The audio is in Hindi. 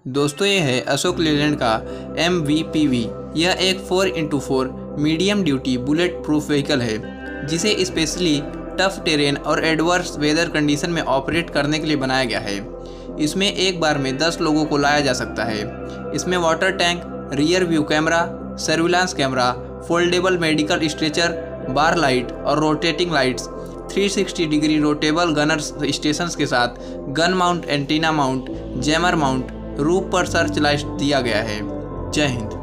दोस्तों ये है अशोक लेलैंड का MV-PV। यह एक 4x4 medium duty bullet proof vehicle है जिसे स्पेशली टफ टेरेन और एडवर्स वेदर कंडीशन में ऑपरेट करने के लिए बनाया गया है। इसमें एक बार में 10 लोगों को लाया जा सकता है। इसमें water tank, rear view camera, surveillance camera, foldable medical stretcher, bar light और rotating lights, 360 degree rotatable gunner stations के साथ gun mount, antenna mount, jammer mount, roof पर सर्च लाइट दिया गया है। जय हिंद।